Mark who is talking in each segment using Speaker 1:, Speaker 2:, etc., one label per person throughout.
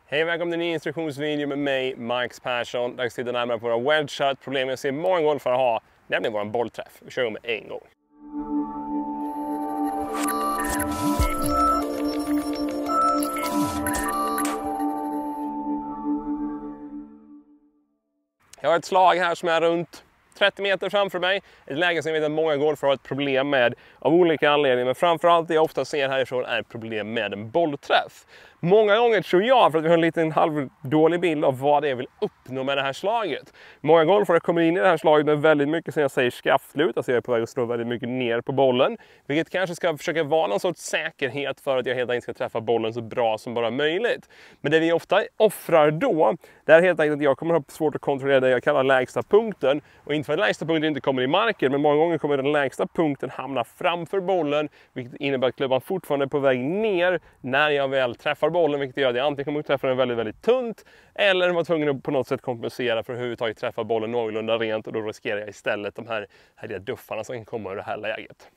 Speaker 1: Hej och välkommen till en ny instruktionsvideo med mig, Max Persson. Dags att titta närmare på våra wedgar. Problem jag ser många golfare ha, nämligen vår bollträff. Vi kör med en gång. Jag har ett slag här som är runt 30 meter framför mig. Ett läge som jag vet att många golfare har ett problem med av olika anledningar. Men framförallt det jag ofta ser härifrån är problem med en bollträff. Många gånger tror jag, för att vi har en liten halvdålig bild av vad det är jag vill uppnå med det här slaget. Många golfare kommer in i det här slaget med väldigt mycket, som jag säger, skaftlut. Alltså jag är på väg att slå väldigt mycket ner på bollen. Vilket kanske ska försöka vara någon sorts säkerhet för att jag helt enkelt ska träffa bollen så bra som bara möjligt. Men det vi ofta offrar då, det är helt enkelt att jag kommer ha svårt att kontrollera det jag kallar lägsta punkten. Och inte för att lägsta punkten inte kommer i marken, men många gånger kommer den lägsta punkten hamna framför bollen. Vilket innebär att klubban fortfarande är på väg ner när jag väl träffar bollen, vilket gör att jag antingen kommer att träffa den väldigt, väldigt tunt eller var tvungen att på något sätt kompensera för att överhuvudtaget träffa bollen någorlunda rent, och då riskerar jag istället de här duffarna som kan komma ur det här läget.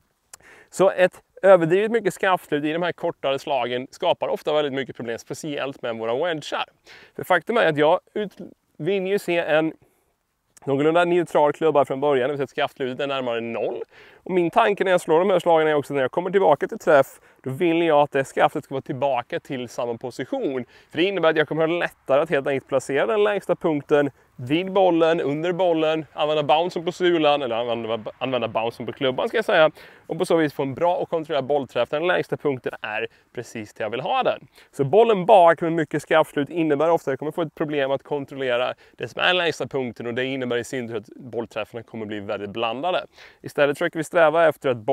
Speaker 1: Så ett överdrivet mycket skaftslut i de här kortare slagen skapar ofta väldigt mycket problem, speciellt med våra wedgar. För faktum är att jag vill ju se en någorlunda neutral klubba från början, det vill säga att skaftslutet är närmare 0. Och min tanke när jag slår de här slagen är också när jag kommer tillbaka till träff, då vill jag att det skaftet ska vara tillbaka till samma position. För det innebär att jag kommer att ha lättare att helt enkelt placera den lägsta punkten vid bollen, under bollen, använda bouncen på sulan eller använda bouncen på klubban ska jag säga. Och på så vis få en bra och kontrollerad bollträff. Den lägsta punkten är precis där jag vill ha den. Så bollen bak med mycket skaftslut innebär ofta att jag kommer få ett problem att kontrollera det som är lägsta punkten, och det innebär i sin tur att bollträffarna kommer bli väldigt blandade. Istället försöker vi sträva efter att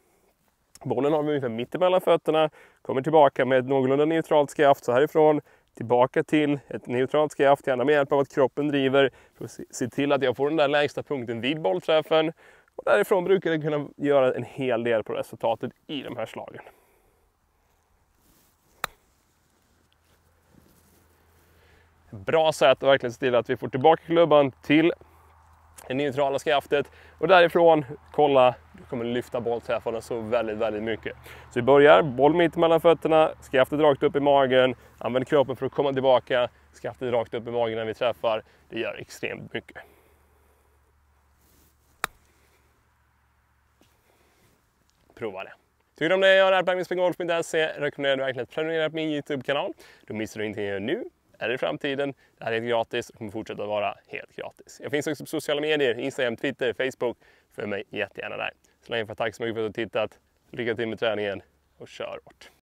Speaker 1: bollen har vi ungefär mitt emellan fötterna, kommer tillbaka med ett någorlunda neutralt skaft, så härifrån tillbaka till ett neutralt skaft, gärna med hjälp av att kroppen driver för att se till att jag får den där lägsta punkten vid bollträffen, och därifrån brukar det kunna göra en hel del på resultatet i de här slagen. Bra sätt att verkligen se till att vi får tillbaka klubban till det neutrala skaftet, och därifrån kolla, du kommer lyfta bollträffarna så väldigt, väldigt mycket. Så vi börjar, boll mitt mellan fötterna, skaftet rakt upp i magen, använd kroppen för att komma tillbaka, skaftet rakt upp i magen när vi träffar. Det gör extremt mycket. Prova det. Tycker du om det jag gör här på mrspgolf.se, rekommenderar du verkligen att prenumerera på min YouTube-kanal. Då missar du ingenting jag gör nu eller i framtiden. Det här är helt gratis och kommer fortsätta vara helt gratis. Jag finns också på sociala medier, Instagram, Twitter, Facebook. För mig jättegärna där. Så länge, tack så mycket för att du har tittat. Lycka till med träningen och kör hårt.